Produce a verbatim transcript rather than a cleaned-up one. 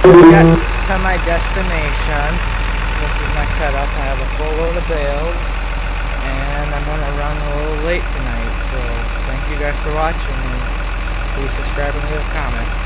got to my destination. This is my setup. I have a full load of bales, and I'm gonna run a little late tonight. So thank you guys for watching, and please subscribe and leave a comment.